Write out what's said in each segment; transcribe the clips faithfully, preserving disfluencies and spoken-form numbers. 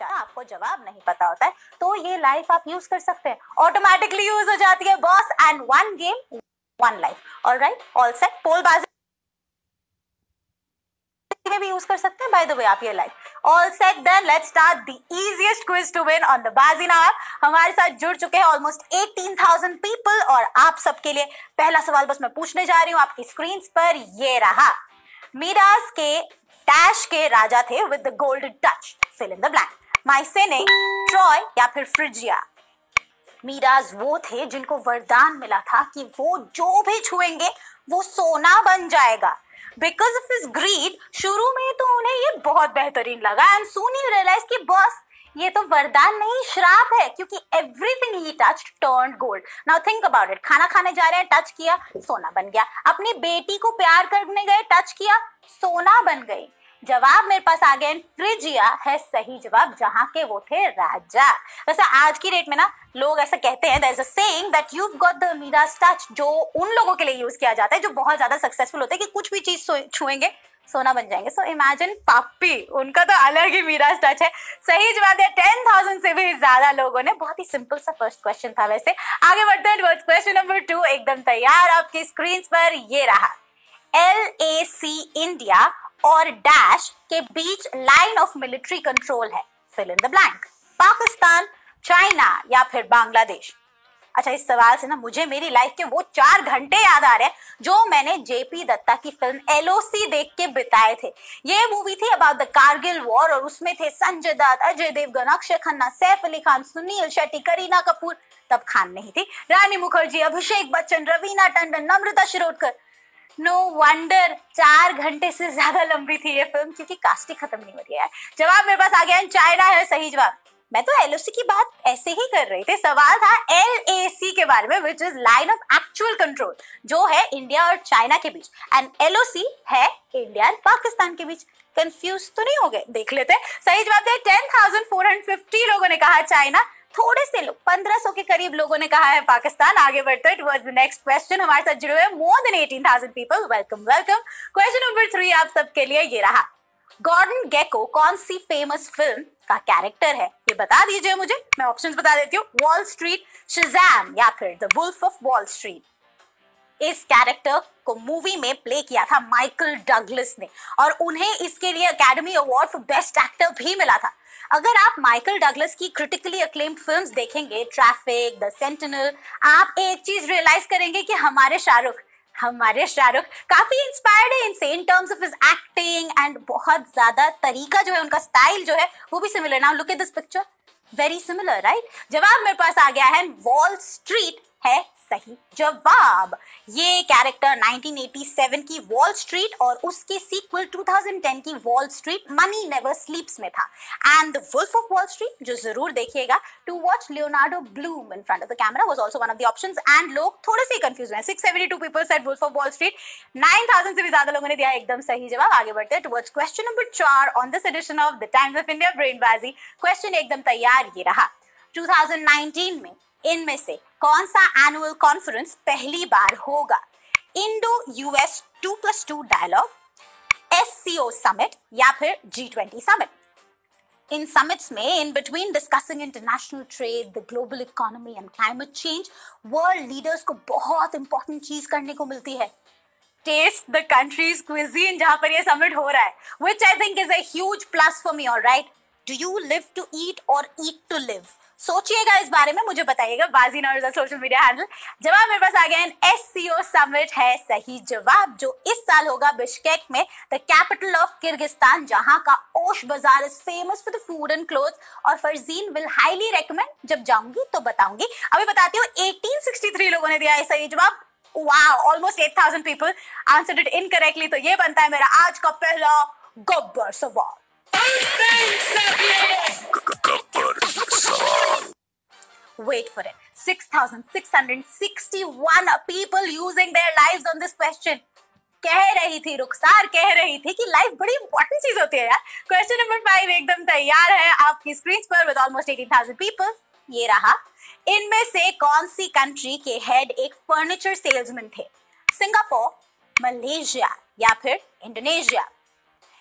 आपको जवाब नहीं पता होता है तो ये लाइफ आप यूज कर सकते हैं, ऑटोमेटिकली यूज हो जाती है boss. And one game one life. Alright, all set. पोल बाजी में भी यूज कर सकते हैं बाय द वे आप ये life. All set, then let's start the easiest quiz to win on the BaaziNow app. हमारे साथ जुड़ चुके हैं ऑलमोस्ट अठारह हज़ार पीपल और आप सबके लिए पहला सवाल बस मैं पूछने जा रही हूँ आपकी स्क्रीन पर। ये रहा। मीराज के डैश के राजा थे with the golden touch, fill in the blank. Mycenae, Troy या फिर फ्रिजिया। मीराज वो थे जिनको वरदान मिला था कि वो जो भी छुएंगे वो सोना बन जाएगा। बिकॉज ऑफ हिज ग्रीड शुरू में तो उन्हें ये बहुत बेहतरीन लगा एंड सून ही रियलाइज कि बॉस ये तो वरदान नहीं श्राप है, क्योंकि एवरीथिंग ही touched turned gold. Now think about it, खाना खाने जा रहे हैं, टच किया, सोना बन गया। अपनी बेटी को प्यार करने गए, टच किया, सोना बन गई। जवाब मेरे पास आ गया, फ्रिजिया है सही जवाब, जहां के वो थे राजा। वैसे आज की डेट में ना लोग ऐसा कहते हैं, there is a saying that you've got the Midas touch, जो उन लोगों के लिए यूज किया जाता है जो बहुत ज्यादा सक्सेसफुल होते हैं कि कुछ भी चीज छुएंगे सोना बन जाएंगे। सो इमेजिन पापी, उनका तो अलग ही मीराज टच है। सही जवाब दिया टेन थाउजेंड से भी ज्यादा लोगों ने। बहुत ही सिंपल सा फर्स्ट क्वेश्चन था। वैसे आगे बढ़ते हैं टुवर्ड्स क्वेश्चन नंबर टू। एकदम तैयार आपकी स्क्रीन पर। ये रहा। एल ए सी इंडिया और डैश के बीच लाइन ऑफ मिलिट्री कंट्रोल है, fill in the blank. Pakistan, China या फिर बांग्लादेश। अच्छा, इस सवाल से ना मुझे मेरी लाइफ के वो चार घंटे याद आ रहे हैं जो मैंने जेपी दत्ता की फिल्म एल ओ सी देख के बिताए थे। ये मूवी थी अबाउट द कारगिल वॉर और उसमें थे संजय दत्त, अजय देवगन, अक्षय खन्ना, सैफ अली खान, सुनील शेट्टी, करीना कपूर, तब खान नहीं थी, रानी मुखर्जी, अभिषेक बच्चन, रवीना टंडन, नम्रता शिरोडकर। नो वंडर चार घंटे से ज्यादा लंबी थी ये फिल्म, क्योंकि कास्टिंग खत्म नहीं हो रही है। जवाब मेरे पास आ गया, चाइना है सही जवाब। मैं तो एल ओ सी की बात ऐसे ही कर रही थी, सवाल था एल ए सी के बारे में, which is line of actual control, जो है इंडिया और चाइना के बीच, एंड एल ओ सी है इंडिया एंड पाकिस्तान के बीच। कंफ्यूज तो नहीं हो गए? देख लेते हैं। सही जवाब है ten thousand four hundred fifty लोगों ने कहा चाइना, थोड़े से लोग पंद्रह सौ के करीब लोगों ने कहा है पाकिस्तान। आगे बढ़ते हैं टुवर्ड्स द नेक्स्ट क्वेश्चन। हमारे साथ जुड़े हुए more than eighteen thousand people. Welcome welcome. Question number three आप सबके लिए ये रहा। गॉर्डन गेको कौन सी फेमस फिल्म का कैरेक्टर है? ये बता दीजिए मुझे, मैं ऑप्शंस बता देती हूँ। वॉल स्ट्रीट, शज़ैम या फिर the Wolf of Wall Street. इस कैरेक्टर को मूवी में प्ले किया था माइकल डगलस ने और उन्हें इसके लिए Academy Award for best actor भी मिला था। अगर आप माइकल डगलस की क्रिटिकली अक्लेम्ड फिल्म्स देखेंगे, ट्रैफिक, द सेंटिनल, आप एक चीज रियलाइज करेंगे कि हमारे शाहरुख हमारे शाहरुख काफी इंस्पायर्ड है इनसे in terms of his acting and बहुत ज्यादा तरीका जो है उनका स्टाइल जो है वो भी similar. Now look at this picture, very similar right. जवाब मेरे पास आ गया है, वॉल स्ट्रीट है सही जवाब। ये कैरेक्टर नाइनटीन एटी सेवन की वॉल स्ट्रीट और उसके सीक्वल टू थाउजेंड टेन की Wall Street Money Never Sleeps में था। And the Wolf of Wall Street जो जरूर देखिएगा, to watch Leonardo Bloom in front of the camera was also one of the options. And लोग थोड़े से confuse हैं, six seventy two people said Wolf of Wall Street, nine thousand से भी ज्यादा लोगों ने दिया एकदम सही जवाब। आगे बढ़ते हैं टुवर्ड्स क्वेश्चन नंबर चार on this edition of the Times of India Brainbaazi. Question एकदम तैयार, ये रहा। टू थाउजेंड नाइनटीन में इनमें से कौन सा एनुअल कॉन्फ्रेंस पहली बार होगा? Indo US two plus two dialogue, S C O summit या फिर G twenty summit. In summits में in between discussing international trade, the global economy and climate change, world leaders को बहुत इंपॉर्टेंट चीज करने को मिलती है, टेस्ट द कंट्रीज क्विजीन, जहां पर ये समिट हो रहा है, which I think is a huge plus for me. Alright, do you live to eat और ईट टू लिव? सोचिएगा इस बारे में, मुझे बताइएगा। BaaziNow is a social media handle. जवाब मेरे पास आ गया, एस सी ओ समिट है सही जवाब, जो इस साल होगा बिश्केक में, द कैपिटल ऑफ किर्गिस्तान, जहां का Osh bazaar is famous for the food and clothes. और फरजीन विल हाईली रेकमेंड, जब जाऊंगी तो बताऊंगी। अभी बताती हूँ, एटीन सिक्सटी थ्री लोगों ने दिया है सही जवाब। Wow, almost eight thousand people answered it incorrectly. तो ये बनता है मेरा आज का पहला गब्बर सवाल। Wait for it. six thousand six hundred sixty-one people using their lives on this question. कह रही थी रुखसार, कह रही थी कि लाइफ बड़ी इंपॉर्टेंट चीज होती है यार। क्वेश्चन नंबर फाइव एकदम तैयार है आपकी स्क्रीन पर with almost eighteen thousand people. ये रहा। इनमें से कौन सी कंट्री के हेड एक फर्नीचर सेल्समैन थे? सिंगापुर, मलेशिया या फिर इंडोनेशिया।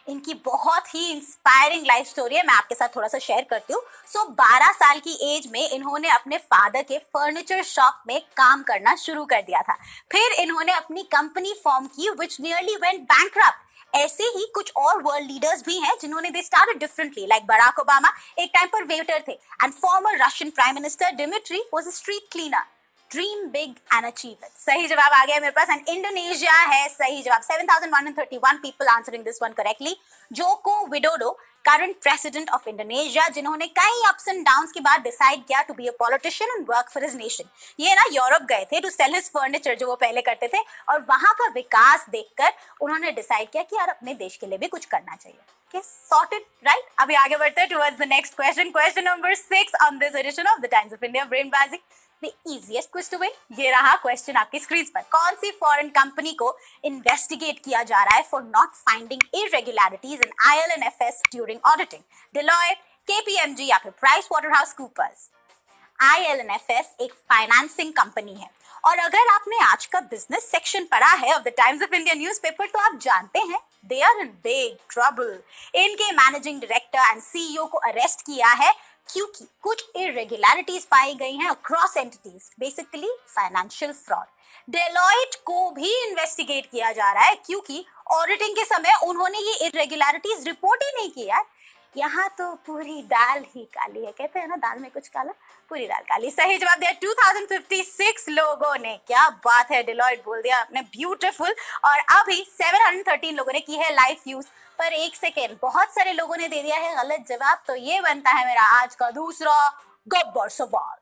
इनकी बहुत ही इंस्पायरिंग लाइफ स्टोरी है, मैं आपके साथ थोड़ा सा शेयर करती हूँ। सो बारह साल की एज में इन्होंने अपने फादर के फर्नीचर शॉप में काम करना शुरू कर दिया था। फिर इन्होंने अपनी कंपनी फॉर्म की विच नियरली वेंट बैंकक्रप्ट। ऐसे ही कुछ और वर्ल्ड लीडर्स भी हैं जिन्होंने they started differently, like Barack Obama एक टाइम पर वेटर थे and former Russian prime minister Dmitry was a street cleaner. Dream big and achieve it, सही जवाब आ गया मेरे पास एंड इंडोनेशिया है सही जवाब। Seven thousand one hundred thirty one people answering this one correctly. Joko Widodo, current president of Indonesia, जिन्होंने कई ups and downs के बाद डिसाइड किया to be a politician and work for his nation. ये ना यूरोप गए थे to sell his furniture जो वो पहले करते थे, और वहां का विकास देखकर उन्होंने डिसाइड किया कि यार अपने देश के लिए भी कुछ करना चाहिए। Okay, sorted, right? अभी आगे बढ़ते हैं towards the next question. Question number six on this edition of the Times of India BrainBaazi. The easiest quiz to win. ये रहा question आपकी स्क्रीन पर। कौन सी फॉरेन कंपनी को इन्वेस्टिगेट किया जा रहा है for not finding irregularities in I L F S during auditing? Deloitte, K P M G या फिर PricewaterhouseCoopers? I L F S एक फाइनेंसिंग कंपनी है, और अगर आपने आज का बिजनेस सेक्शन पढ़ा है of the Times of India newspaper तो आप जानते हैं they are in big trouble. इनके मैनेजिंग डायरेक्टर एंड सीईओ को अरेस्ट किया है क्योंकि कुछ इरेगुलरिटीज पाई गई हैं across entities, basically financial fraud. Deloitte को भी इन्वेस्टिगेट किया जा रहा है क्योंकि ऑडिटिंग के समय उन्होंने ये इरेगुलरिटीज रिपोर्ट ही नहीं किया। यहाँ तो पूरी दाल ही काली है, कहते हैं ना दाल में कुछ काला, पूरी दाल काली। सही जवाब दिया टू थाउजेंड फिफ्टी सिक्स लोगों ने। क्या बात है, डेलॉइट बोल दिया आपने, ब्यूटीफुल। और अभी सेवन हंड्रेड थर्टीन लोगों ने की है लाइफ यूज पर एक सेकेंड, बहुत सारे लोगों ने दे दिया है गलत जवाब। तो ये बनता है मेरा आज का दूसरा गब्बर सवाल।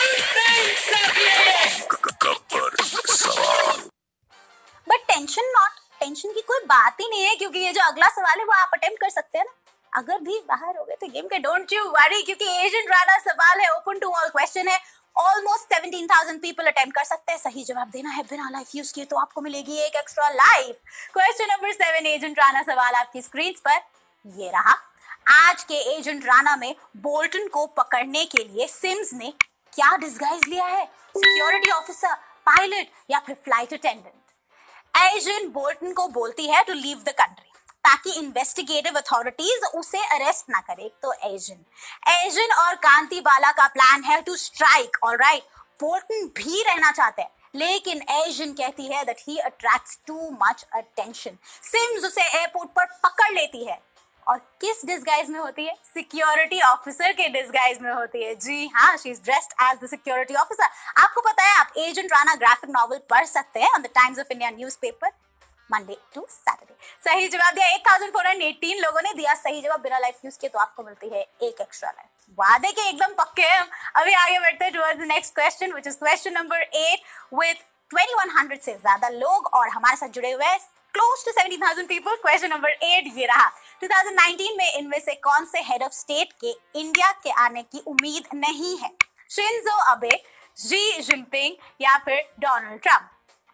बट टेंशन नॉट, टेंशन की कोई बात ही नहीं है क्योंकि ये जो अगला सवाल है वो आप अटेम्प्ट कर सकते हैं ना। अगर भी बाहर हो गए तो गेम के डोंट यू वरी, क्योंकि एजेंट राणा सवाल है, ओपन टू ऑल क्वेश्चन है। Almost seventeen thousand people attempt कर सकते हैं। सही जवाब देना है बिना लाइफ यूज किए तो आपको मिलेगी एक extra life. Question number seven, agent Rana सवाल आपकी स्क्रीन पर ये रहा। आज के एजेंट राणा में बोल्टन को पकड़ने के लिए सिम्स ने क्या डिस्गाइज लिया है? सिक्योरिटी ऑफिसर, पायलट या फिर फ्लाइट अटेंडेंट? एजेंट बोल्टन को बोलती है टू लीव द कंट्री ताकि इन्वेस्टिगेटिव अथॉरिटीज उसे अरेस्ट ना करे। तो एजेंट एजेंट और कांतिबाला का प्लान है टू स्ट्राइक, ऑलराइट। बोल्टन भी रहना चाहते हैं लेकिन एजेंट कहती है that he attracts too much attention. Sims उसे एयरपोर्ट पर पकड़ लेती है और किस डिस्गाइज में होती है? सिक्योरिटी ऑफिसर के डिस्गाइज में होती है। जी हाँ, she is dressed as the security officer. आपको पता है आप एजेंट राणा ग्राफिक नॉवल पढ़ सकते हैं on the Times of India newspaper Monday to Saturday. सही जवाब दिया एक थाउजेंड फोर हंड्रेड एटीन लोगों ने दिया सही जवाब बिना लाइफ यूज किए तो आपको मिलती है एक एक्स्ट्रा लाइफ। वादे के एकदम पक्के हैं हम। अभी आगे बढ़ते हैं towards the next question which is question number eight with twenty one hundred से ज्यादा लोग और हमारे साथ जुड़े हुए हैं close to seventy thousand people. Question number eight ये रहा। टू थाउजेंड नाइनटीन में इनमें से कौन से हेड ऑफ स्टेट के इंडिया के आने की उम्मीद नहीं है? शिंजो अबे, शी जिनपिंग या फिर Donald Trump?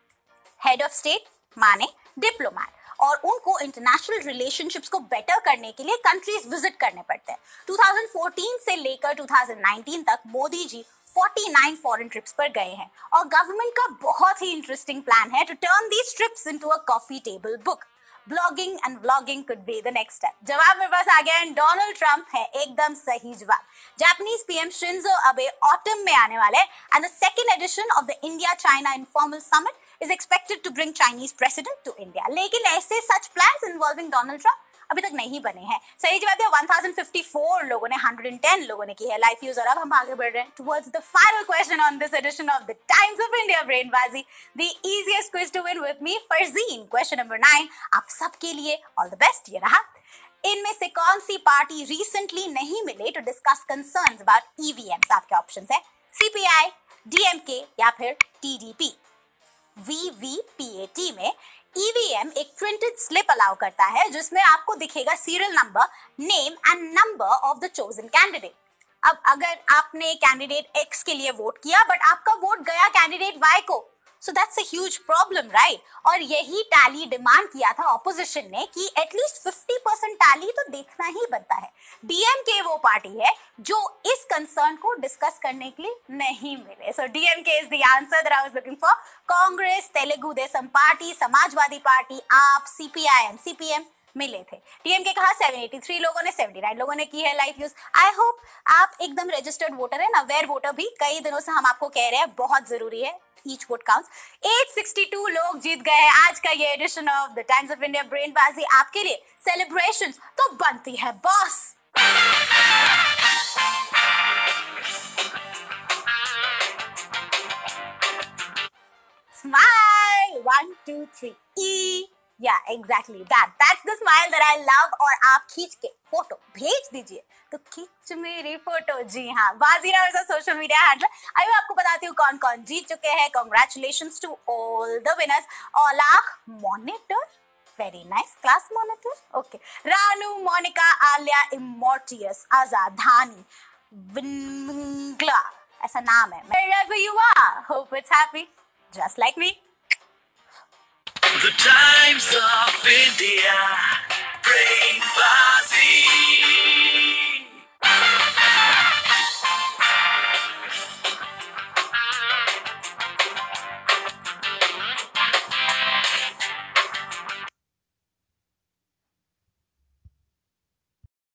Head of state माने डिप्लोमैट, और उनको इंटरनेशनल रिलेशनशिप्स को बेटर करने के लिए कंट्रीज विजिट करने पड़ते हैं। टू थाउजेंड फोर्टीन से लेकर टू थाउजेंड नाइनटीन तक मोदी जी उनचास फॉरेन ट्रिप्स पर गए हैं और गवर्नमेंट का बहुत ही इंटरेस्टिंग प्लान है to turn these trips into a coffee table book. Blogging and vlogging could be the next step. जवाब मेरे पास आ गया एंड डोनाल्ड ट्रंप है एकदम सही जवाब। Japanese PM Shinzo Abe autumn में आने वाले and the second edition of the India China informal summit is expected to bring Chinese president to India. लेकिन ऐसे such plans involving Donald Trump अभी तक नहीं बने हैं। सही जवाब दिया वन थाउजेंड फिफ्टी फोर लोगों ने, वन हंड्रेड टेन लोगों ने की है लाइफ यूज। और अब हम आगे बढ़ रहे हैं towards the final question on this edition of the Times of India BrainBaazi, the easiest quiz to win with me, Farzeen. Question number nine आप सबके लिए all the best ये रहा। इनमें से कौन सी पार्टी रिसेंटली नहीं मिले to discuss concerns about EVMs? आपके ऑप्शंस है सीपीआई, डीएमके या फिर TDP. V V P A T में ईवीएम एक प्रिंटेड स्लिप अलाउ करता है जिसमें आपको दिखेगा serial number, name and number of the chosen candidate. अब अगर आपने कैंडिडेट एक्स के लिए वोट किया बट आपका वोट गया कैंडिडेट वाई को, so that's a huge problem right. और यही टैली डिमांड किया था ऑपोजिशन ने कि एटलीस्ट फिफ्टी परसेंट टैली तो देखना ही बनता है। डीएमके वो पार्टी है जो इस कंसर्न को डिस्कस करने के लिए नहीं मिले। So DMK is the answer that I was looking for. Congress, Telugu Desam party, Samajwadi party, AAP, CPI and CPM मिले थे। टीएम के कहा सात सौ तिरासी लोगों ने, उन्यासी लोगों ने की है लाइव यूज। आई होप आप एकदम रजिस्टर्ड वोटर है ना, वेयर वोटर भी कई दिनों से हम आपको कह रहे हैं बहुत जरूरी है, ईच वोट काउंट्स। आठ सौ बासठ लोग जीत गए हैं आज का ये edition of the Times of India ब्रेनबाजी आपके लिए। सेलिब्रेशंस तो बनती है boss. Smile, one, two, three, E. Yeah, exactly that. That's the smile that I love. और आप खींच के फोटो भेज दीजिए तो खींच मेरी फोटो। जी हाँ, बाजीनाव ऐसा सोशल मीडिया हैंडल। आइए आपको बताती हूँ कौन कौन जीत चुके हैं। Congratulations to all the winners. Olak monitor, very nice class monitor. Okay, Ranu, Monica, Alia, Immortius, Azad, Dhani, Vingla, ऐसा नाम है। Wherever you are, hope it's happy. Just like me. The Times of India, BrainBaazi.